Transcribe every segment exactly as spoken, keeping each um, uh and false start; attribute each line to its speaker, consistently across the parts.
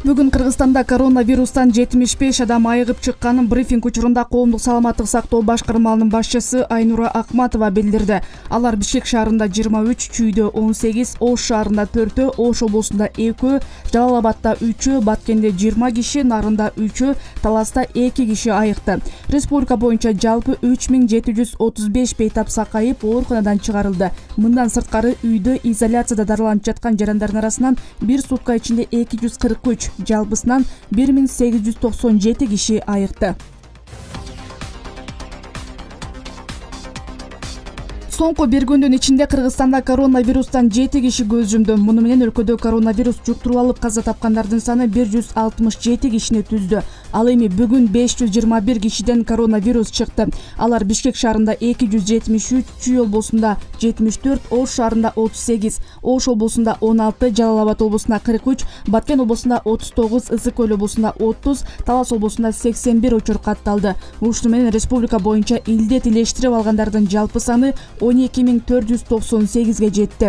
Speaker 1: Бүгүн Кыргызстанда коронавирустан жетимиш беш адам айыгып чыкканын брифинг учурунда коомдук саламаттык сактоо башкармалынын башчысы Айнура Акматова билдирди. Алар Бишкек шаарында жыйырма үч, Чүйдө он сегиз, Ош шаарында төртөө, Ош облусунда экөө, Жалал-Абадта үчөө, Баткенде жыйырма киши, Нарында үчөө, Таласта эки киши айыкты. Республика боюнча жалпы үч миң жети жүз отуз беш бейтап сакайып ооруканадан чыгарылды. Мындан сырткары үйдө изоляцияда дарыланып жаткан жарандардын арасынан бир сутка ичинде эки жүз кырк үч, жалпысынан бир миң сегиз жүз токсон жети киши айыкты. Соңку бир күндүн ичинде Кыргызстанда коронавирустан жети киши көз жумду. Муну менен өлкөдө коронавирус жуктуруп алып каза тапкандардын саны бир жүз алтымыш жети кишини түздү. Ал эми бүгүн беш жүз жыйырма бир кишиден коронавирус чыкты. Алар Бишкек шаарында эки жүз жетимиш үч, Чүй облусунда жетимиш төрт, Ош шаарында отуз сегиз, Ош облусунда он алты, Жалал-Абад облусунда кырк үч, Баткен облусунда отуз тогуз, Ысык-Көл облусунда отуз, Талас облусунда сексен бир учур катталды. Ушуну менен республика боюнча илдет илештирип алгандардын жалпы саны он эки миң төрт жүз токсон сегизге жетти.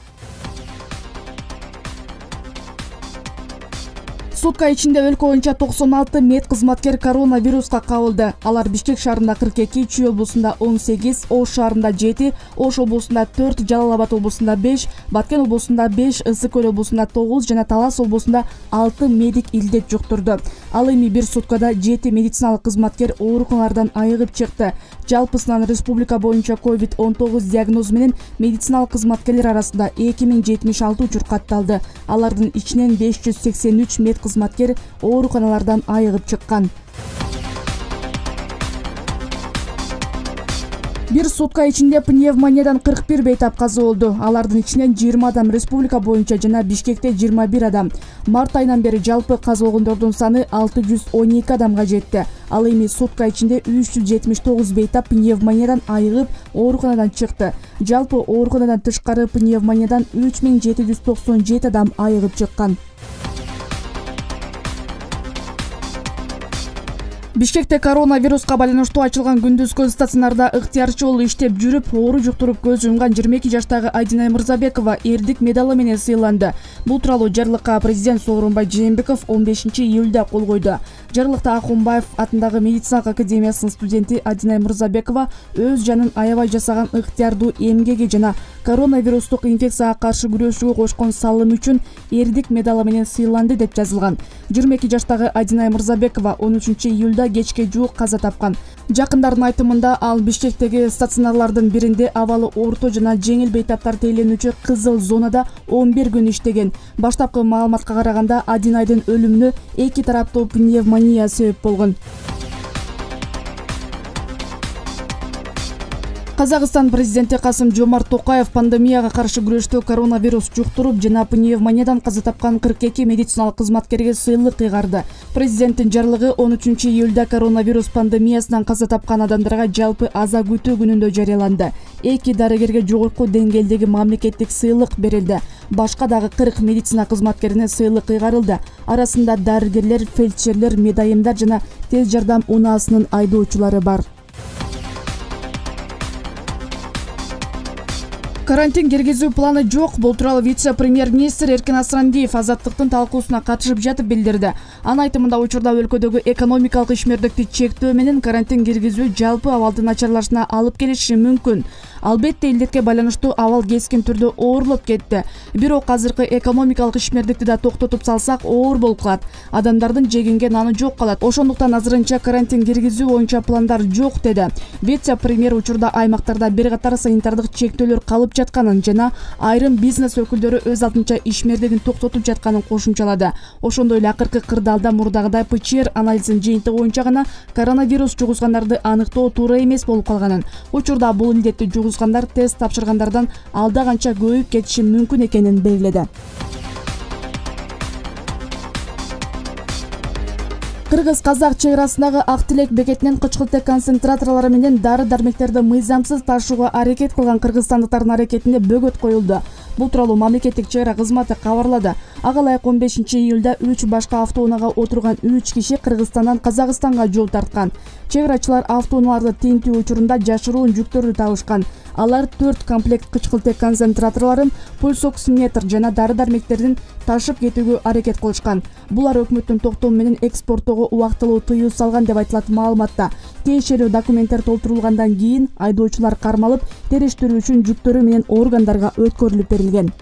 Speaker 1: Сутка ичинде өлкө боюнча токсон алты мед кызматкер коронавируска кабылды. Алар Бишкек шаарында кырк эки, Чүй облусунда он сегиз, Ош шаарында жети, Ош облусунда төрт, Жалал-Абад облусунда беш, Баткен облусунда беш, Ысык-Көл облусунда тогуз жана Талас облусунда алты медик илдет жуктурду. Ал эми бир суткада жети медициналык кызматкер ооруканалардан айыгып чыкты. Жалпысынан республика боюнча ковид он тогуз диагнозу менен медициналык кызматкерлер арасында эки миң жетимиш алты учур катталды. Алардын ичинен беш жүз сексен үч мед кызматкер ооруканалардан айыгып чыккан. Бир сутка ичинде пневмониядан кырк бир бейтап каза болду. Алардын ичинен жыйырма адам республика боюнча жана Бишкекте жыйырма бир адам. Март айынан бери жалпы каза болгондордун саны алты жүз он эки адамга жетти. Ал эми сутка ичинде үч жүз жетимиш тогуз бейтап пневмониядан айыгып ооруканадан чыкты. Жалпы ооруканадан тышкары пневмониядан үч миң жети жүз токсон жети адам айыгып чыккан. Бишкекте коронавируска байланыштуу ачылган күндүзгү стационарда ыктыярчы болуп иштеп жүрүп, оору жуктуруп көз жумган жыйырма эки жаштагы Адинай Мырзабекова эрдик медалы менен сыйланды. Бул тууралуу жарлыкка президент Сооронбай Жээнбеков он бешинчи июлда кол койду. Жарлыкта Акунбаев атындагы медициналык академиясынын студенти Адинай Мырзабекова өз жанын аябай жасаган ыктыярдуу эмгеги жана коронавирустук инфекцияга каршы күрөшүүгө кошкон салымы үчүн эрдик медалы менен сыйланды деп жазылган. жыйырма эки жаштагы Адинай Мырзабекова он үчүнчү июлда кечке жуук каза тапкан. Жакындардын айтымында ал Бишкектеги стационарлардын биринде абалы орто жана жеңил бейтаптар тейлөнүүчү кызыл зонада он бир күн иштеген. Баштапкы маалыматка караганда Адинайдын өлүмүнө эки тараптуу пневмония себеп болгон. Казакстан президенти Касым-Жомарт Токаев пандемияга каршы күрөштө коронавирус жуктуруп жана пневмониядан каза тапкан кырк эки медициналык кызматкерге сыйлык кыйгарды. Президенттин жарлыгы он үчүнчү июлда коронавирус пандемиясынан каза тапкан адамдарга жалпы аза күтүү күнүндө жарыяланды. Эки дарыгерге жогорку деңгээлдеги мамлекеттик сыйлык берилди. Башка дагы кырк медицина кызматкерине сыйлык кыйгарылды. Арасында дарыгерлер, фельдшерлер, медайымдар жана тез жардам унаасынын айдоочулары бар. Карантин киргизүү планы жок. Бул тууралуу вице-премьер-министр Эркин Асрандиев Азаттыктын талкуусуна катышып жатып билдирди. Анын айтымында учурда өлкөдөгү экономикалык ишмердикти чектөө менен карантин киргизүү жалпы абалдын начарлашына алып келиши мүмкүн. Албетте илдетке байланыштуу абал кескин түрдө оорлоп кетти. Бирок азыркы экономикалык ишмердикти да токтотуп салсак оор болуп калат. Адамдардын жегенге наны жок калат. Ошондуктан азырынча карантин киргизүү боюнча пландар жок деди. Вице-премьер учурда аймактарда бир катар санитардык чектөөлөр калып жатканын жана айрым бизнес өкүлдөрү өз алдынча ишмердигин токтотуп жатканын кошумчалады. Ошондой эле акыркы кырдаалда мурдагыдай ПЧР анализин жыйынтыгы боюнча гана коронавирус жугузгандарды аныктоо туура эмес болуп калганын, учурда бул илдетти жугузгандар тест тапшыргандардан алда канча көбөйүп кетиши мүмкүн экенин белгиледи. Кыргыз-казак чек арасындагы Ак Тилек бекетинен кычкылтек концентраторлору менен дары-дармектерди мыйзамсыз ташууга аракет кылган кыргызстандыктардын аракетине бөгөт коюлду. Бул тууралуу мамлекеттик чек ара кызматы кабарлады. Ага ылайык он бешинчи июлда үч башка автоунаага отурган үч киши Кыргызстандан Казакстанга жол тарткан. Чек арачылар автоунааларды тинтүү учурунда жашыруун жүктөрдү табышкан. Алар төрт комплект кычкылтек концентраторлорун, пульсоксиметр жана дары-дармектердин ташып кетүүгө аракет кылышкан. Булар өкмөттүн токтому менен экспорттоого убактылуу тыюу салган деп айтылат маалыматта. Тиешелүү документтер толтурулгандан кийин айдоочулар кармалып, териштирүү үчүн жүктөрү менен органдарга өткөрүлүп берилген.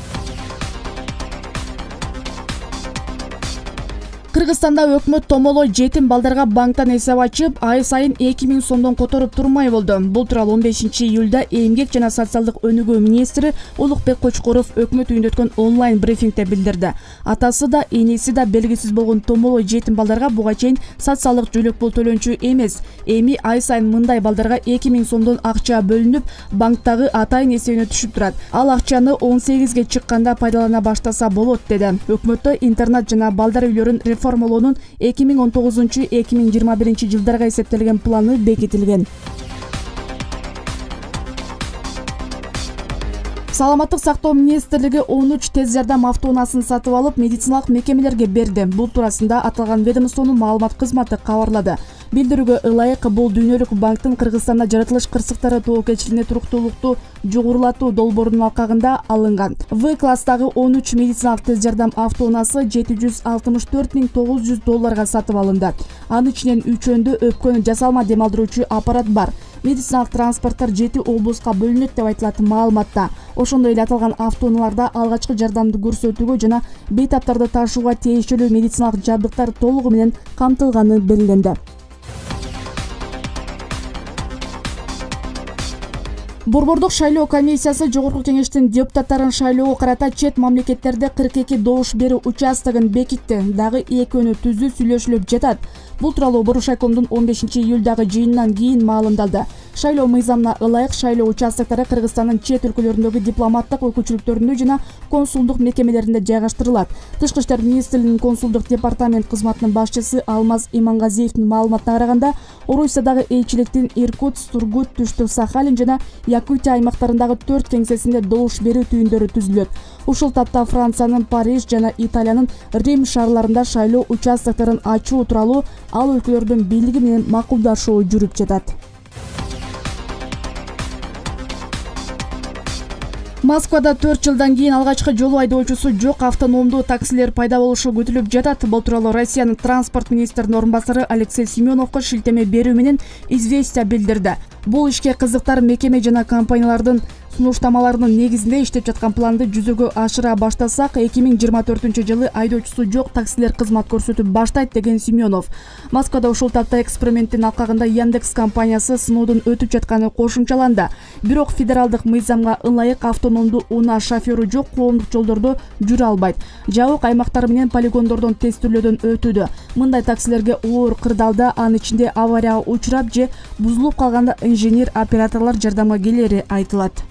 Speaker 1: Кыргызстанда өкмөт томолой жетим балдарга банктан эсеп ачып, ай сайын эки миң сомдон которуп турмай болду. Бул тууралуу он бешинчи июлда Эмгек жана социалдык өнүгүү министри Улукбек Кочкоров өкмөт үйүндө өткөн онлайн брифингде билдирди. Атасы да, энеси да белгисиз болгон томолой жетим балдарга буга чейин социалдык жөлөк пул төлөнчү эмес. Эми ай сайын мындай балдарга эки миң сомдон акча бөлүнүп, банктагы атайын эсебине түшүп турат. Ал акчаны он сегизге чыкканда пайдалана баштаса болот, деди. Өкмөттө интернат жана балдар үйлөрүн реформалоонун эки миң он тогузунчу — эки миң жыйырма биринчи жылдарга эсептелген планы бекитилген. Саламаттык сактоо министрлиги он үч тез жардам автоунаасын сатып алып, медициналык мекемелерге берди. Бул туурасында аталган ведомствонун маалымат кызматы кабарлады. Билдирүүгө ылайык, бул дүйнөлүк банктын Кыргызстанда жаратылыш кырсыктары тобокелчилигине туруктуулукту жогорулатуу долбоорунун алкагында алынган. В класстагы он үч медициналык тез жардам автоунаасы жети жүз алтымыш төрт миң тогуз жүз долларга сатып алынды. Анын ичинен үчөөндө өпкөнү жасалма дем алдыруучу аппарат бар. Медициналык транспорттор жети облуска бөлүнөт деп айтылат маалыматта. Ошондой эле аталган автоунааларда алгачкы жардамды көрсөтүүгө жана бейтаптарды ташууга тиешелүү медициналык жабдыктар толугу менен камтылганы белгиленди. Борбордук шайлоо комиссиясы Жогорку кеңештин депутаттарын шайлоого карата чет мамлекеттерде кырк эки добуш берүү участогун бекитти. Дагы экөөнү түзүү сүйлөшүлүп жатат. Бул тууралуу Борушайкомдун он бешинчи июлдагы жыйынынан кийин маалымдалды. Шайлоо мыйзамына ылайык шайлоо участоктары Кыргызстандын чет өлкөлөрүндөгү дипломаттык өкүлчүлүктөрүндө жана консулдук мекемелеринде жайгаштырылат. Тышкы иштер министрлигинин консулдук департамент кызматынын башчысы Алмаз Имангазиевдин маалыматына караганда, Орусиядагы элчиликтин Иркутск, Сургут, Түштүк Сахалин жана Якутия аймактарындагы төрт кеңсесинде добуш берүү түйүндөрү түзүлөт. Ушул тапта Франциянын Париж жана Италиянын Рим шаарларында шайлоо участокторун ачуу тууралуу ал өлкөлөрдүн бийлиги менен макулдашуу жүрүп жатат. Москвада төрт жылдан кийин алгачкы жолу айдоочусу жок автономдуу таксилер пайда болушу күтүлүп жатат. Бул тууралуу Россиянын транспорт министринин орун басары Алексей Семеновго шилтеме берүү менен Известия билдирди. Бул ишке кызыктар мекеме жана компаниялардын сунуштамаларынын негизинде иштеп жаткан планды жүзөгө ашыра баштасак, эки миң жыйырма төртүнчү жылы айдоочусу жок таксилер кызмат көрсөтүп баштайт, деген Семенов. Москвада ушул тапта эксперименттин алкагында Яндекс компаниясы сыноодон өтүп жатканы кошумчаланды. Бирок федералдык мыйзамга ылайык автономдуу унаа шоферу жок коомдук жолдордо жүрө албайт. Жабык аймактар менен полигондордон тестүүлөөдөн өтүүдө. Мындай таксилерге оор кырдаалда, анын ичинде аварияга учурап же бузулуп калганда инженер операторлор жардамга келери айтылат.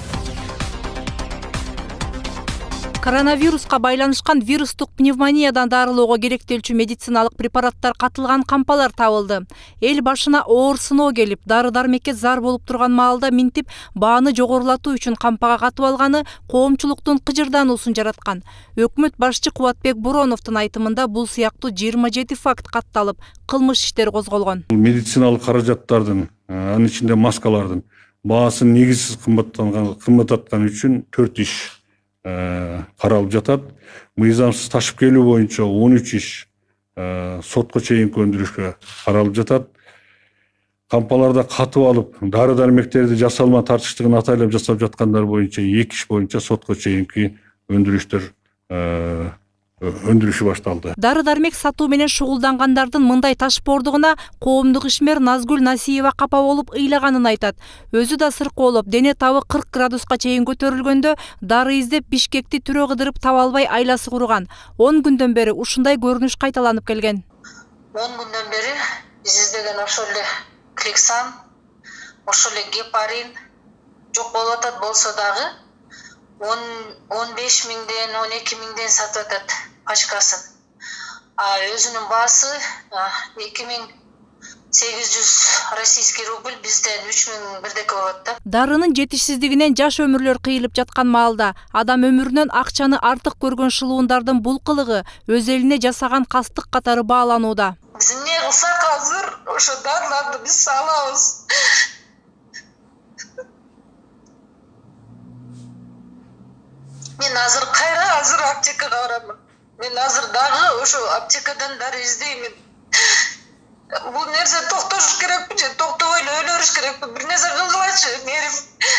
Speaker 2: Коронавируска байланышкан вирустук пневмониядан дарылоого керектелчү медициналык препараттар катылган кампалар табылды. Эл башына оор сыноо келип, дары-дармекке зар болуп турган маалда минтип, бааны жогорулатуу үчүн кампага катып алганы коомчулуктун кыжырдануусун жараткан. Өкмөт башчы Кубатбек Буроновдун айтымында бул сыяктуу жыйырма жети факт катталып, кылмыш иштери козголгон.
Speaker 3: Медициналык каражаттардын, анын ичинде маскалардын баасын негизсиз кымбаттаткан үчүн төрт иш каралып жатат. Мыйзамсыз ташып келүү боюнча он үч иш сотко чейинки өндүрүшкө каралып жатат. Кампаларда катып алып, дары-дармектерди жасалма тартыштыгын атайлап жасап жаткандар боюнча эки иш боюнча сотко чейинки өндүрүштөр өндүрүшү башталды.
Speaker 2: Дары-дармек сатуу менен шугулдангандардын мындай ташпоордугуна коомдук ишмер Назгүл Насиева капа болуп ыйлаганын айтат. Өзү да сыркоолоп, дене табы кырк градуска чейин көтөрүлгөндө дары издеп Бишкекти түрө кыдырып таба албай айласы курган. он күндөн бери ушундай көрүнүш кайталанып келген.
Speaker 4: он күндөн бери биз издеген ошол эле Клексан, ошол эле Гепарин жок болуп атат болсо дагы он беш миңден он эки миңден сатып атат пачкасын. А өзүнүн баасы эки миң сегиз жүз российский рубль, бизден үч миң бирдеке болот да.
Speaker 2: Дарынын жетишсиздигинен жаш өмүрлөр кыйылып жаткан маалда адам өмүрүнөн акчаны артык көргөн шылуундардын бул кылыгы өз элине жасаган кастык катары бааланууда.
Speaker 4: Биз эмне кылсак азыр ошо дарыларды биз салабыз. Мен азыр кайра азыр аптекага барамын. Мен азыр дагы ошо аптекадан дары издеймин. Бул нерсе токтош керекпи же токтобой эле өлөрүш керекпи? Бир нерсе кылгылачы, мээрим.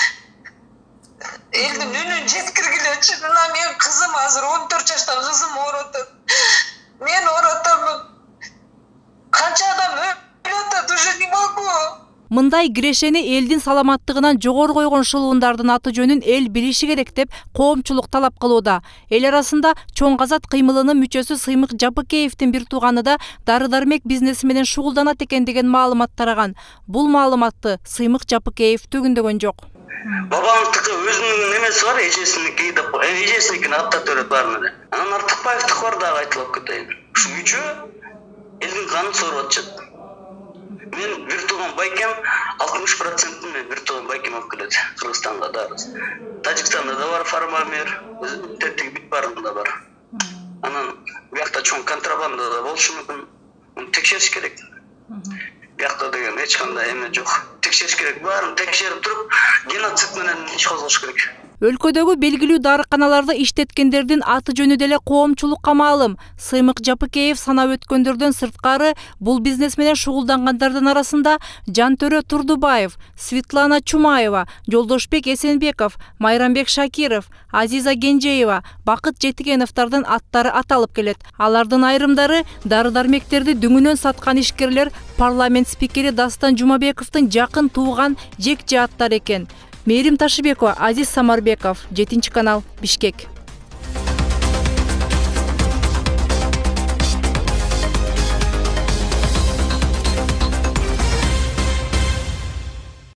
Speaker 4: Элдин үнүн жеткиргилечи. Мына менин кызым азыр он төрт жашта кызым ооротот. Мен ооротомун. Канча адам өлүп атат, уже не могу.
Speaker 2: Мындай кирешени элдин саламаттыгынан жогору койгон шылуундардын аты жөнүн эл билиши керек деп коомчулук талап кылууда. Эл арасында Чоң Казат кыймылынын мүчөсү Сыймык Жапыкеевдин бир тууганы да дары-дармек бизнеси менен шугулданат экен деген маалымат тараган. Бул маалыматты Сыймык Жапыкеев төгүндөгөн жок.
Speaker 5: Бабамдыкы өзүнүн немеси бар, эжесиники деп, эжесиникин аттап берет баарына. Анан Артыкбаевдики бар дагы айтылып кетейин. Ушу үчөө элдин канын сорып атышат. Мен бир тууган байкем алтымыш процентин мен бир тууган байкем алып келет Кыргызстанга да. Тажикстанда да бар фармамер, тетиги бит барында бар. Анан биякта чоң контрабанда да болушу мүмкүн. Муну текшериш керек. Биякта деген эч кандай эме жок. Текшериш керек, баарын текшерип туруп, геноцид менен иш козгош керек.
Speaker 2: Өлкөдөгү белгилүү дарыканаларды иштеткендердин аты жөнү деле коомчулукка маалым. Сыймык Жапыкеев санап өткөндөрдөн сырткары бул бизнес менен шугулдангандардын арасында Жантөрө Турдубаев, Светлана Чумаева, Жолдошбек Эсенбеков, Майрамбек Шакиров, Азиза Генжеева, Бакыт Жетигеновдордун аттары аталып келет. Алардын айрымдары дары-дармектерди дүңүнөн саткан ишкерлер парламент спикери Дастан Жумабековдун жакын тууган жек жааттар экен. Мээрим Ташыбекова, Азиз Самарбеков, жетинчи канал, Бишкек.